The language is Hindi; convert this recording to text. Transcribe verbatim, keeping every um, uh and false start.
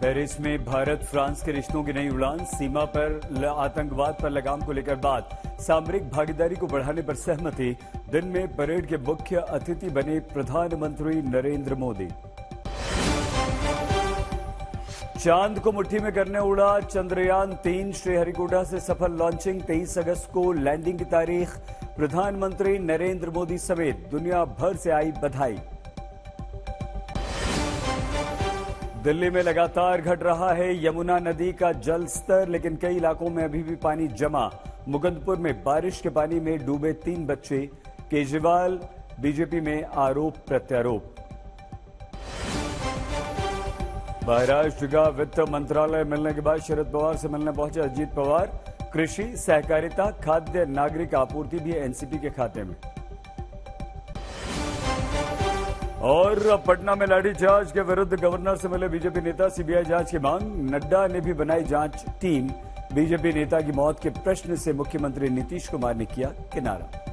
पेरिस में भारत फ्रांस के रिश्तों की नई उड़ान, सीमा पर आतंकवाद पर लगाम को लेकर बात, सामरिक भागीदारी को बढ़ाने पर सहमति। दिन में परेड के मुख्य अतिथि बने प्रधानमंत्री नरेंद्र मोदी। चांद को मुट्ठी में करने उड़ा चंद्रयान तीन, श्रीहरिकोटा से सफल लॉन्चिंग। तेईस अगस्त को लैंडिंग की तारीख। प्रधानमंत्री नरेंद्र मोदी समेत दुनिया भर से आई बधाई। दिल्ली में लगातार घट रहा है यमुना नदी का जल स्तर, लेकिन कई इलाकों में अभी भी पानी जमा। मुकुंदपुर में बारिश के पानी में डूबे तीन बच्चे। केजरीवाल बीजेपी में आरोप प्रत्यारोप। महाराष्ट्र का वित्त मंत्रालय मिलने के बाद शरद पवार से मिलने पहुंचे अजीत पवार। कृषि, सहकारिता, खाद्य नागरिक आपूर्ति भी एनसीपी के खाते में। और पटना में लाठीचार्ज के विरुद्ध गवर्नर से मिले बीजेपी नेता, सीबीआई जांच की मांग। नड्डा ने भी बनाई जांच टीम। बीजेपी नेता की मौत के प्रश्न से मुख्यमंत्री नीतीश कुमार ने किया किनारा।